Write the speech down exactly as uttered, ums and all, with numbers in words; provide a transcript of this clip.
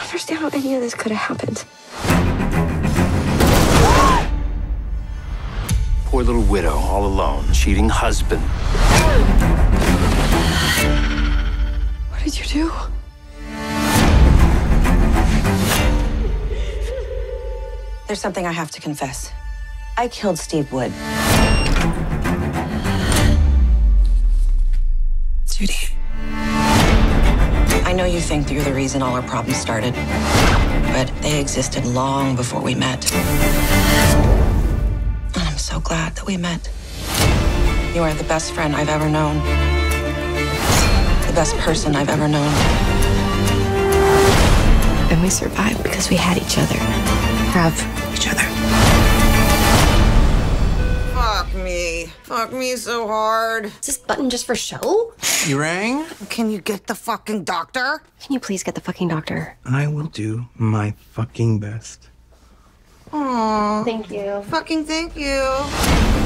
understand how any of this could have happened. Poor little widow, all alone, cheating husband. What did you do? There's something I have to confess. I killed Steve Wood. Judy. I know you think you're the reason all our problems started, but they existed long before we met. And I'm so glad that we met. You are the best friend I've ever known. The best person I've ever known. And we survived because we had each other. Have each other. Fuck me. Fuck me so hard. Is this button just for show? You rang? Can you get the fucking doctor? Can you please get the fucking doctor? I will do my fucking best. Aww. Thank you. Fucking thank you.